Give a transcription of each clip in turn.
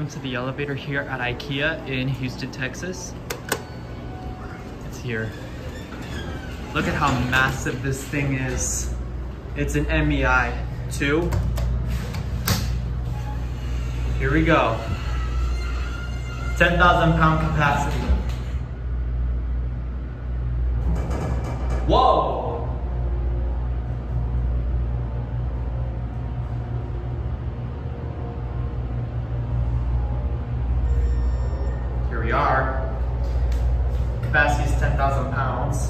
welcome to the elevator here at IKEA in Houston, Texas. It's here. Look at how massive this thing is. It's an MEI 2. Here we go. 10,000 pound capacity. Whoa! Here we are. Capacity is 10,000 pounds.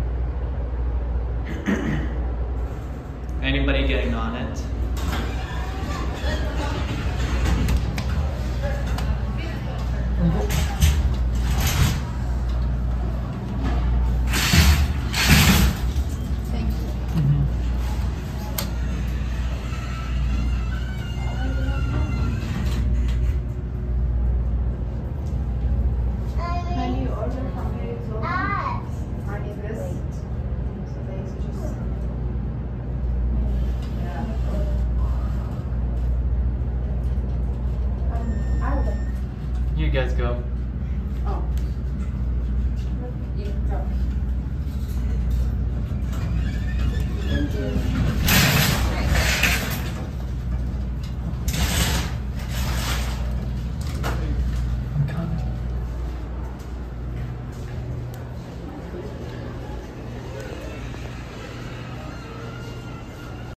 Anybody getting on it? Thank you. Can you order from here? I need this. So they just. Yeah. You guys go.